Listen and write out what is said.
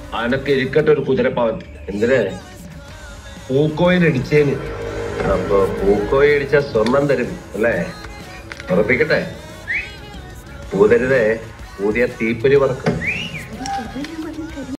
അനക്ക് ഇരിക്കട്ടെ ഒരു കുതിരപ്പാവൻ. എന്തിനെ? പൂക്കോയിൽ ഇടിച്ചേന്. അപ്പൊ പൂക്കോയി ഇടിച്ച സ്വർണം തരും അല്ലേ? ഉറപ്പിക്കട്ടെ. പൂതരുതേ, പുതിയ തീപ്പൊരി പറക്കും.